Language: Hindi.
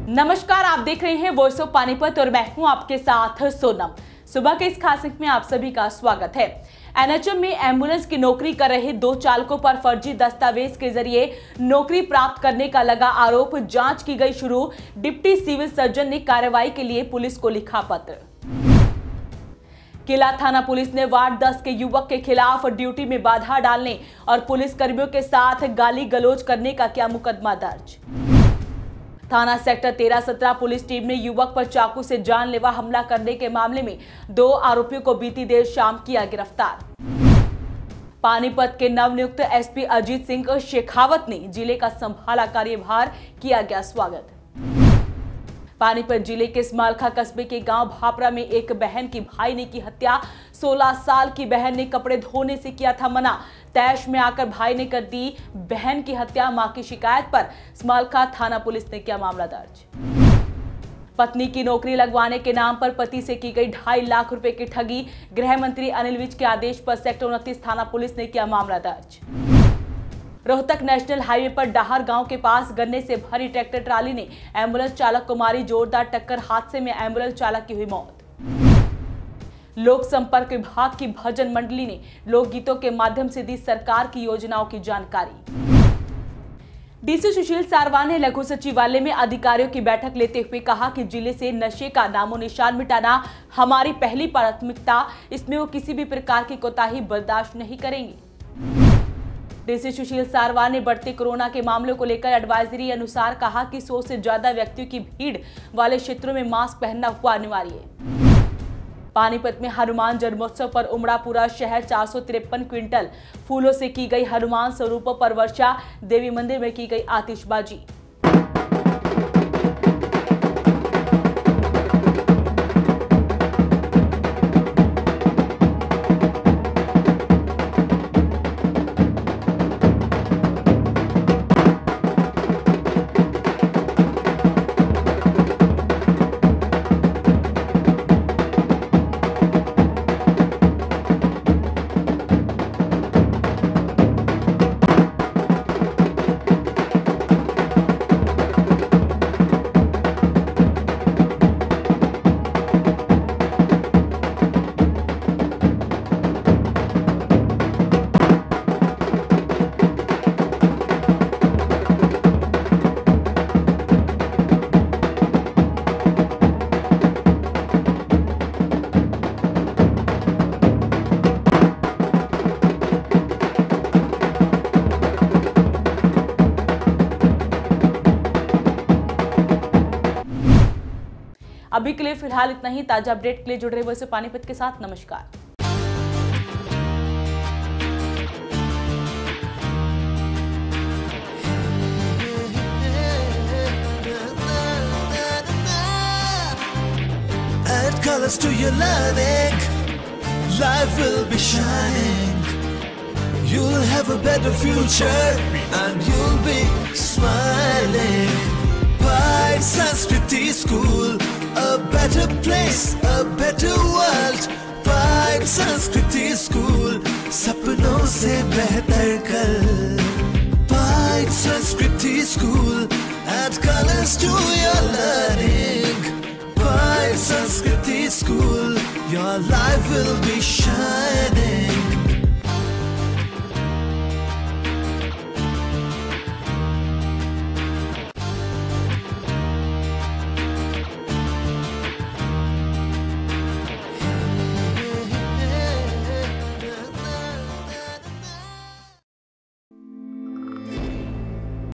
नमस्कार, आप देख रहे हैं वॉइस ऑफ पानीपत और मैं हूं आपके साथ सोनम। सुबह के इस खास अंक में आप सभी का स्वागत है। एनएचएम में एम्बुलेंस की नौकरी कर रहे 2 चालकों पर फर्जी दस्तावेज के जरिए नौकरी प्राप्त करने का लगा आरोप। जांच की गई शुरू। डिप्टी सिविल सर्जन ने कार्रवाई के लिए पुलिस को लिखा पत्र। किला थाना पुलिस ने वार्ड 10 के युवक के खिलाफ ड्यूटी में बाधा डालने और पुलिस कर्मियों के साथ गाली गलौज करने का किया मुकदमा दर्ज। थाना सेक्टर 13-17 पुलिस टीम ने युवक पर चाकू से जानलेवा हमला करने के मामले में 2 आरोपियों को बीती देर शाम किया गिरफ्तार। पानीपत के नवनियुक्त एसपी अजीत सिंह शेखावत ने जिले का संभाला कार्यभार, किया गया स्वागत। पानीपत जिले के स्मालखा कस्बे के गांव भापरा में एक बहन की भाई ने की हत्या। 16 साल की बहन ने कपड़े धोने से किया था मना। तैश में आकर भाई ने कर दी बहन की हत्या। मां की शिकायत पर स्मालखा थाना पुलिस ने किया मामला दर्ज। पत्नी की नौकरी लगवाने के नाम पर पति से की गई 2.5 लाख रुपए की ठगी। गृह मंत्री अनिल विज के आदेश पर सेक्टर 29 थाना पुलिस ने किया मामला दर्ज। रोहतक नेशनल हाईवे पर डाहर गांव के पास गन्ने से भरी ट्रैक्टर ट्राली ने एम्बुलेंस चालक को मारी जोरदार टक्कर। हादसे में एम्बुलेंस चालक की हुई मौत। लोक संपर्क विभाग की भजन मंडली ने लोकगीतों के माध्यम से दी सरकार की योजनाओं की जानकारी। डीसी सुशील सारवान ने लघु सचिवालय में अधिकारियों की बैठक लेते हुए कहा कि जिले से नशे का नामो निशान मिटाना हमारी पहली प्राथमिकता। इसमें वो किसी भी प्रकार की कोताही बर्दाश्त नहीं करेंगे। डीसी सुशील सारवान ने बढ़ते कोरोना के मामलों को लेकर एडवाइजरी अनुसार कहा कि 100 से ज्यादा व्यक्तियों की भीड़ वाले क्षेत्रों में मास्क पहनना हुआ अनिवार्य है। पानीपत में हनुमान जन्मोत्सव पर उमड़ा पूरा शहर। 453 क्विंटल फूलों से की गई हनुमान स्वरूपों पर वर्षा। देवी मंदिर में की गई आतिशबाजी। अभी के लिए फिलहाल इतना ही। ताजा अपडेट के लिए जुड़ रहे वॉइस ऑफ पानीपत के साथ। नमस्कार। Add colors to your learning, life will be shining. You'll have a better future and you'll be smiling. Pride Sanskriti School, a better place, a better world. Pride Sanskriti School, सपनों से बेहतर कल. Pride Sanskriti School, add colors to your learning. Pride Sanskriti School, your life will be shining.